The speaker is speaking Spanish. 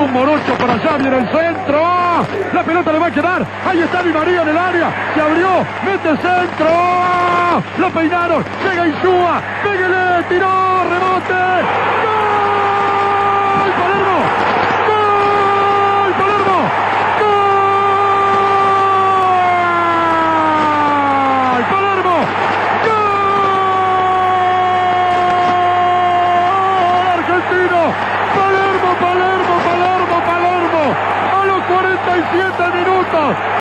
un morocho para allá, viene el centro. La pelota le va a quedar. Ahí está Di María en el área. Se abrió, mete centro. Lo peinaron. Llega Insúa. Pégale, tiró, rebote. ¡Gol! ¡Palermo! ¡Gol! ¡Palermo! ¡Gol! ¡Palermo! ¡Gol! ¡Argentino! ¡Palermo, Palermo, Palermo, Palermo! A los 47 minutos.